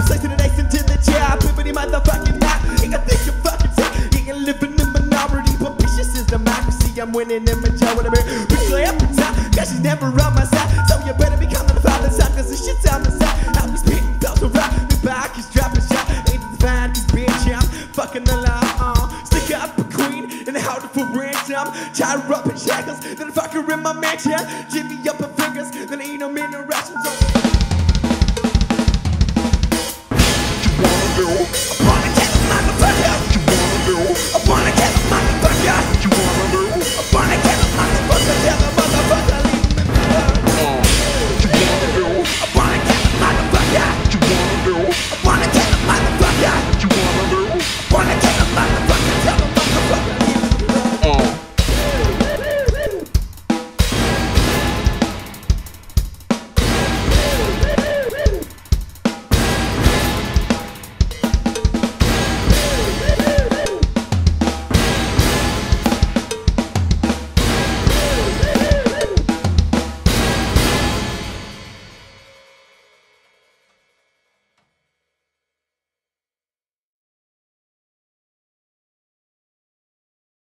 Straight to the next into the chair. Pimpity motherfucking now. Ain't gonna think you fucking sick. Ain't living in minority, but vicious is democracy. I'm winning in majority. Bitch, go every time, cause she's never on my side. So you better be coming to father time, cause this shit's on my side. I'll be spitting belts around. The back is dropping shot. Ain't defined this bitch, I'm fucking alive. Stick up a queen and how to for ransom. Tie her up in shackles, then fuck her in my mansion. Jimmy